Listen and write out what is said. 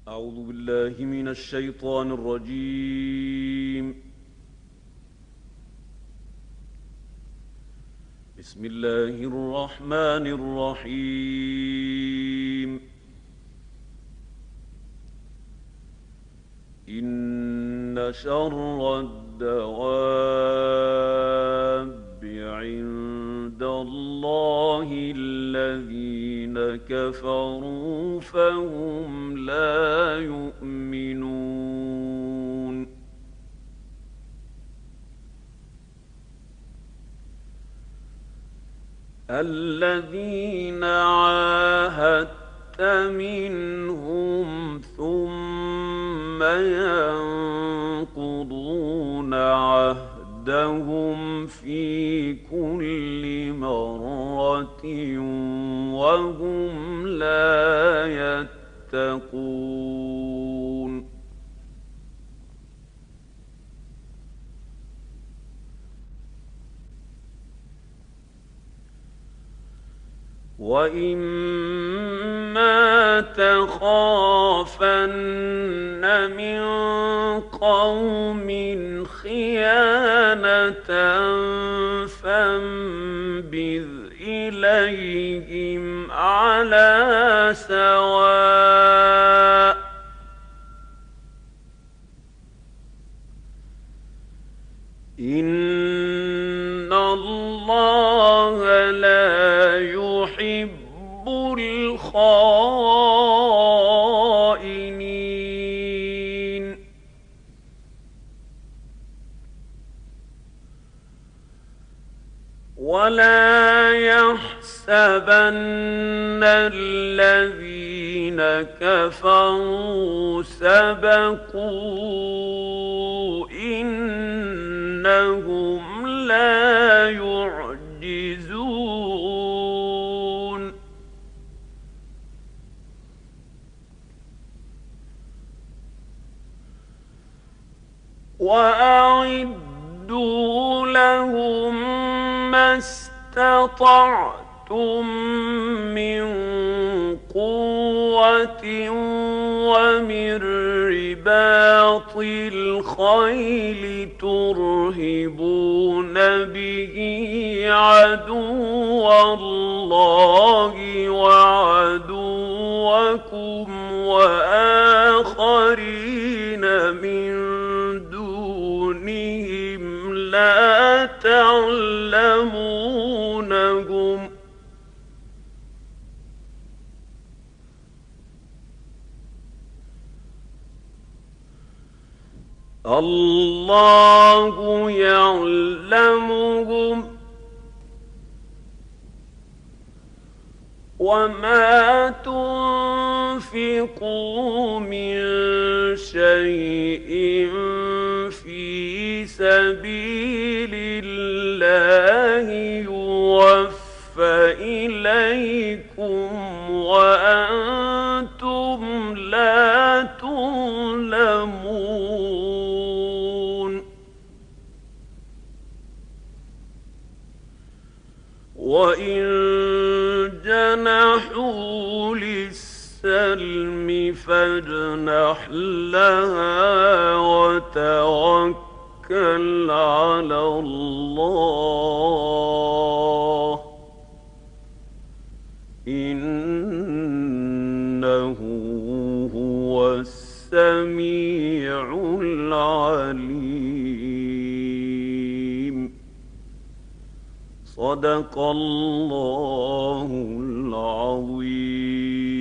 أعوذ بالله من الشيطان الرجيم. بسم الله الرحمن الرحيم. إن شر الدواب عند الله الذين كفروا فهم لا يؤمنون. الذين عاهدت منهم ثم ينقضون عهدهم في كل مرة وهم لا يتقون. وَإِمَّا تَخَافَنَّ مِنْ قَوْمٍ خِيَانَةً فَانبِذْ إِلَيْهِمْ عَلَى سَوَاءٍ. إِنَّ اللَّهَ لَا يُحِبُّ الْخَائِنِينَ. وَلَا يَحْسَبَنَّ الَّذِينَ كَفَرُوا سَبَقُوا إِنَّهُمْ لَا يُعْجِزُونَ. وَأَعِدُّوا لَهُم مَّا اسْتَطَعْتُم مِّن قُوَّةٍ وَمِن رِّبَاطِ الْخَيْلِ تُرْهِبُونَ بِهِ عَدُوَّ اللَّهِ وَعَدُوَّكُمْ وَآخَرِينَ مِن دُونِهِمْ لَا تَعْلَمُونَهُمْ ۚ اللَّهُ يَعْلَمُهُمْ ۚ وَمَا تُنفِقُوا مِن شَيْءٍ فِي سَبِيلِ اللَّهِ يُوَفَّ إِلَيْكُمْ وَأَنتُمْ لَا تُظْلَمُونَ. وَإِن جَنَحُوا لِلسَّلْمِ فَاجْنَحْ لَهَا وَتَوَكَّلْ عَلَى اللَّهِ ۚ إِنَّهُ هُوَ السَّمِيعُ الْعَلِيمُ. صدق الله العظيم.